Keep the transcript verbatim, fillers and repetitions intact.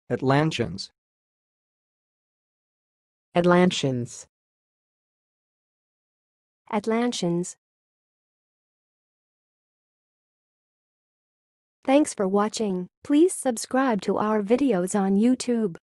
Atlantians. Atlantians. Atlantians. Thanks for watching. Please subscribe to our videos on YouTube.